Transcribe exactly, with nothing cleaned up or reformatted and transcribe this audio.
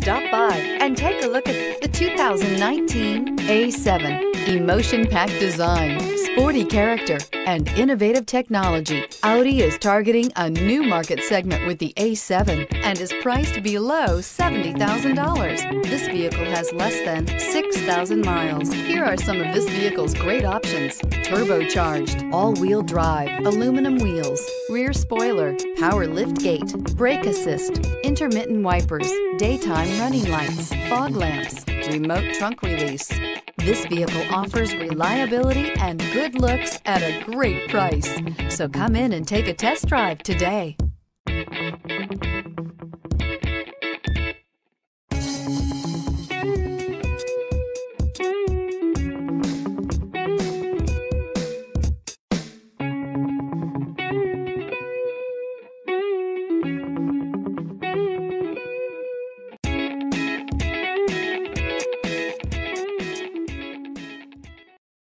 Stop by and take a look at the two thousand nineteen A seven. Emotion-packed design, sporty character, and innovative technology. Audi is targeting a new market segment with the A seven and is priced below seventy thousand dollars. This vehicle has less than six thousand miles. Here are some of this vehicle's great options: turbocharged, all-wheel drive, aluminum wheels, rear spoiler, power liftgate, brake assist, intermittent wipers, daytime running lights, fog lamps, remote trunk release. This vehicle offers reliability and good looks at a great price. So come in and take a test drive today.